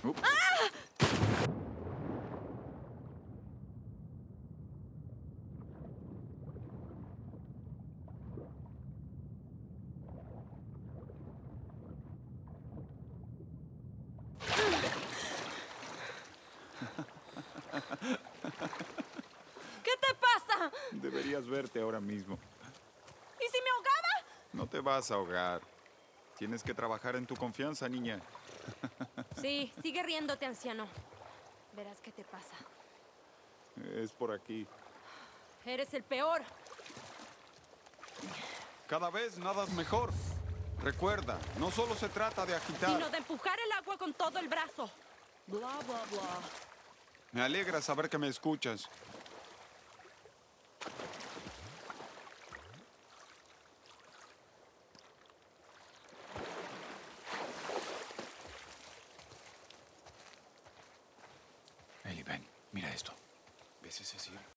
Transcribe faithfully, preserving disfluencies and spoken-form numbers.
Uh. ¿Qué te pasa? Deberías verte ahora mismo. ¿Y si me ahogaba? No te vas a ahogar. Tienes que trabajar en tu confianza, niña. Sí, sigue riéndote, anciano. Verás qué te pasa. Es por aquí. Eres el peor. Cada vez nadas mejor. Recuerda, no solo se trata de agitar. Sino de empujar el agua con todo el brazo. Bla, bla, bla. Me alegra saber que me escuchas. Ellie, ven, mira esto. ¿Ves ese cielo?